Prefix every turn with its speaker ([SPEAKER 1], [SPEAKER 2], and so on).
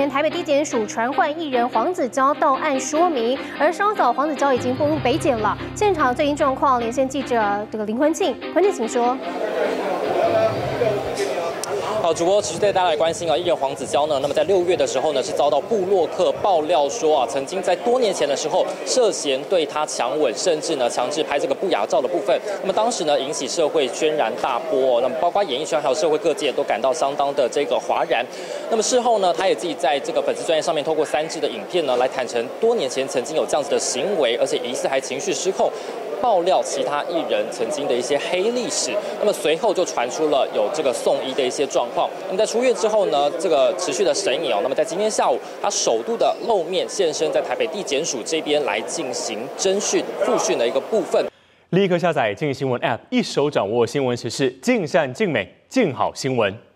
[SPEAKER 1] 前台北地检署传唤艺人黄子佼到案说明，而稍早黄子佼已经步入北检了。现场最新状况，连线记者林坤庆，坤庆请说。
[SPEAKER 2] 好，主播持续对大家来关心啊，艺人黄子佼呢，那么在6月的时候呢，是遭到部落客爆料说啊，曾经在多年前的时候涉嫌对他强吻，甚至呢强制拍这个不雅照的部分。那么当时呢引起社会轩然大波，那么包括演艺圈还有社会各界都感到相当的这个哗然。那么事后呢，他也自己在这个粉丝专页上面透过3支的影片呢，来坦诚多年前曾经有这样子的行为，而且疑似还情绪失控。 爆料其他艺人曾经的一些黑历史，那么随后就传出了有这个送医的一些状况。那么在出院之后呢，这个持续的审议哦，那么在今天下午，他首度的露面现身在台北地检署这边来进行侦讯、复讯的一个部分。
[SPEAKER 3] 立刻下载镜新闻 App， 一手掌握新闻时事，尽善尽美，尽好新闻。